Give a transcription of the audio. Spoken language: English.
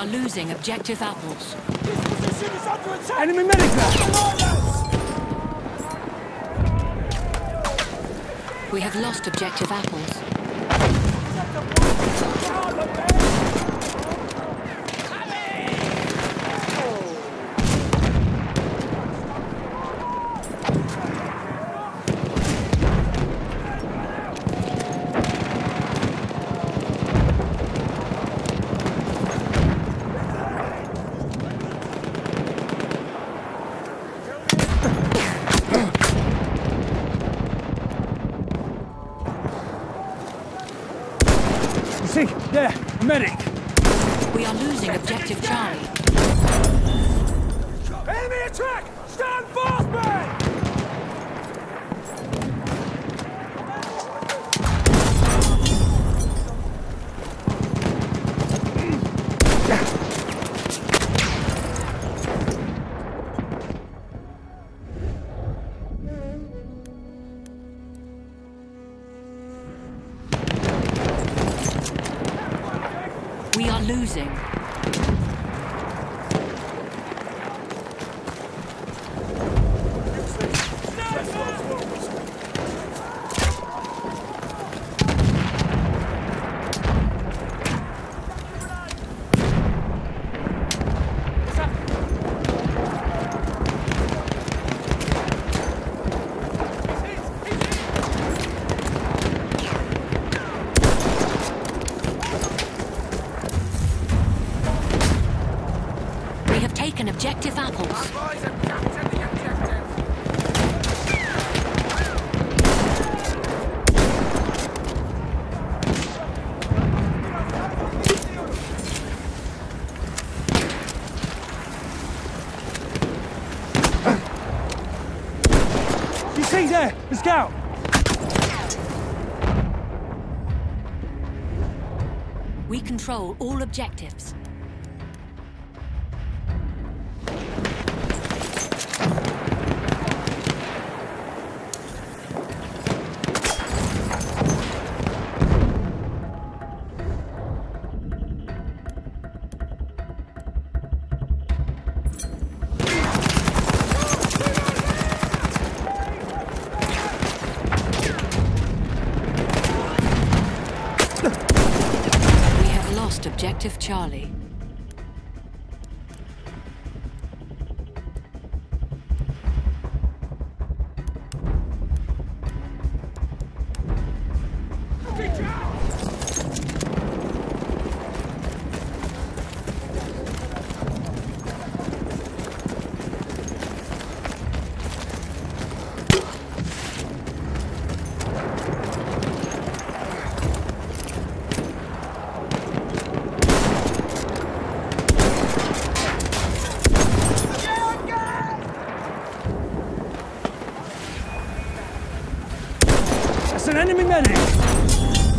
are losing objective apples. This position is under attack! Enemy medic there! We have lost objective apples. See, there, medic. We are losing objective Charlie. Enemy attack! Stand fast, man! We are losing. We have taken objective apples. Boys have captured the objective! You see there, the scout. We control all objectives. We have lost objective Charlie. That's an enemy medic.